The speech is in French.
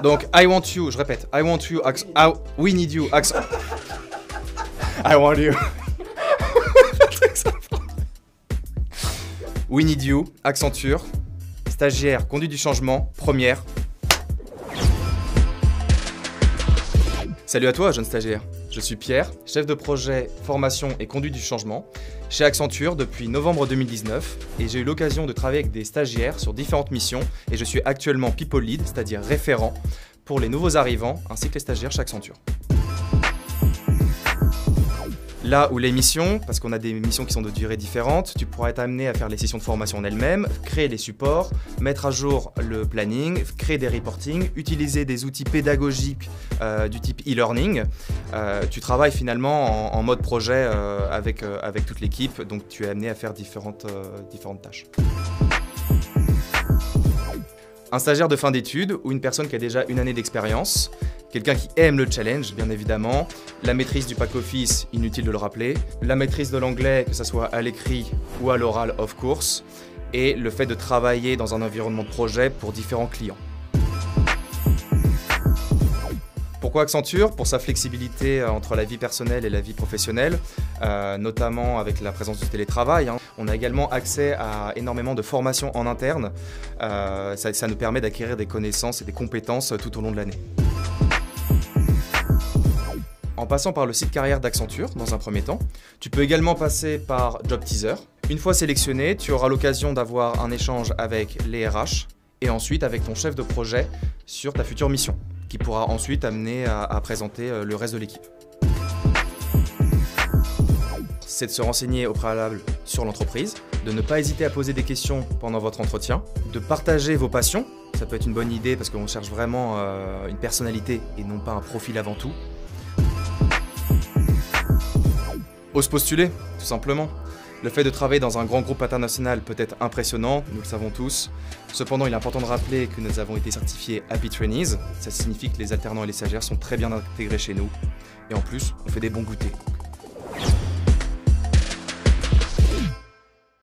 Donc, I want you, je répète, I want you, we need you, accent. I want you. We need you, Accenture. Stagiaire, conduite du changement, première. Salut à toi, jeune stagiaire. Je suis Pierre, chef de projet formation et conduite du changement chez Accenture depuis novembre 2019 et j'ai eu l'occasion de travailler avec des stagiaires sur différentes missions et je suis actuellement People Lead, c'est-à-dire référent pour les nouveaux arrivants ainsi que les stagiaires chez Accenture. Là où les missions, parce qu'on a des missions qui sont de durée différente, tu pourras être amené à faire les sessions de formation en elles-mêmes, créer les supports, mettre à jour le planning, créer des reporting, utiliser des outils pédagogiques du type e-learning. Tu travailles finalement en mode projet avec toute l'équipe, donc tu es amené à faire différentes tâches. Un stagiaire de fin d'études ou une personne qui a déjà une année d'expérience, quelqu'un qui aime le challenge, bien évidemment, la maîtrise du pack office, inutile de le rappeler, la maîtrise de l'anglais, que ce soit à l'écrit ou à l'oral, of course, et le fait de travailler dans un environnement de projet pour différents clients. Pourquoi Accenture? Pour sa flexibilité entre la vie personnelle et la vie professionnelle, notamment avec la présence du télétravail. On a également accès à énormément de formations en interne. Ça nous permet d'acquérir des connaissances et des compétences tout au long de l'année. En passant par le site carrière d'Accenture, dans un premier temps, tu peux également passer par Job Teaser. Une fois sélectionné, tu auras l'occasion d'avoir un échange avec les RH et ensuite avec ton chef de projet sur ta future mission, qui pourra ensuite t'amener à présenter le reste de l'équipe. C'est de se renseigner au préalable sur l'entreprise, de ne pas hésiter à poser des questions pendant votre entretien, de partager vos passions, ça peut être une bonne idée parce qu'on cherche vraiment une personnalité et non pas un profil avant tout. Ose postuler, tout simplement. Le fait de travailler dans un grand groupe international peut être impressionnant, nous le savons tous. Cependant, il est important de rappeler que nous avons été certifiés Happy Trainees. Ça signifie que les alternants et les stagiaires sont très bien intégrés chez nous. Et en plus, on fait des bons goûters.